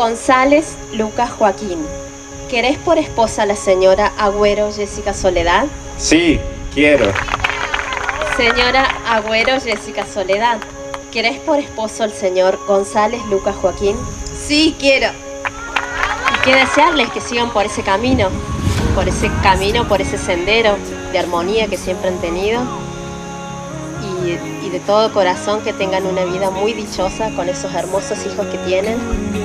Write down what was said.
González Lucas Joaquín, ¿querés por esposa a la señora Agüero Jessica Soledad? Sí, quiero. Señora Agüero Jessica Soledad, ¿querés por esposo al señor González Lucas Joaquín? Sí, quiero. Y qué desearles que sigan por ese camino, por ese sendero de armonía que siempre han tenido y de todo corazón que tengan una vida muy dichosa con esos hermosos hijos que tienen.